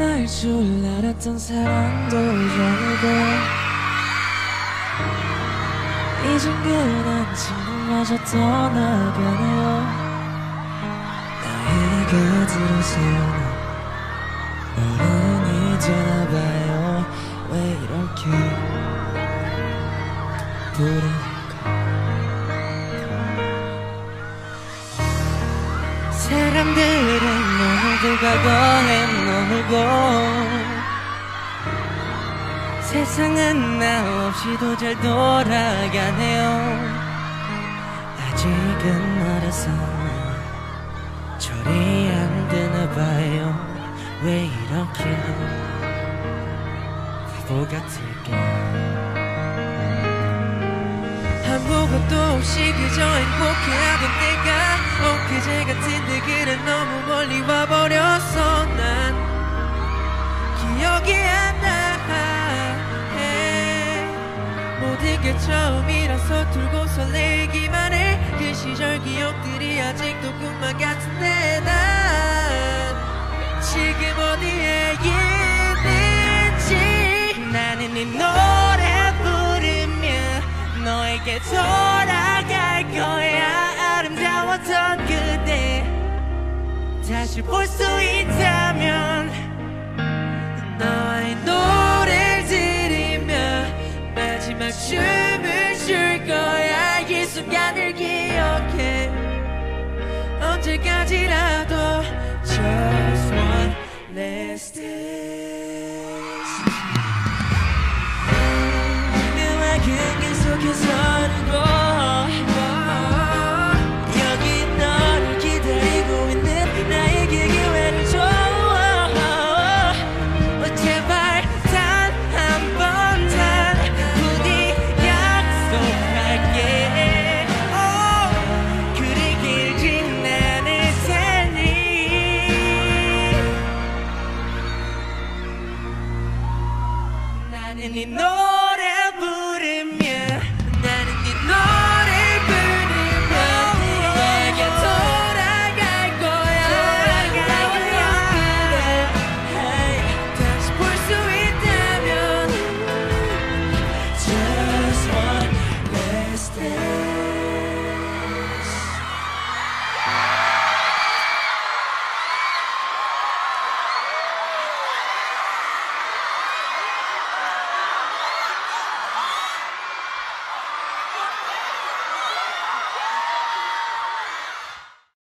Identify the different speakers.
Speaker 1: 떠날 줄 알았던 사랑도 잊어내고 이젠 그런 친구마저 떠나가네요. 나의 곁으로 세우는 어른이 되나봐요. 왜 이렇게 부르는가. 사람들은 오늘도 과거에 머물고 세상은 나 없이도 잘 돌아가네요. 아직은 어려서 절이 안 되나봐요. 왜 이렇게 바보 같을까. 아무것도 없이 그저 행복해하던 내가 엊그제 같은데 그래 너무 멀리 와버렸어. 난 기억이 안 나. 모든 게 처음이라서 서툴고 설레기만 해. 그 시절 기억들이 아직도 꿈만 같은데 난 지금 어디에 있는지. 나는 이 노래 부르며 너에게 돌아갈 거야. 아름다웠던 그대 다시 볼 수 있다면 너의 노래를 들으며 마지막 춤을 출 거야. 이 순간을 기억해 언제까지라도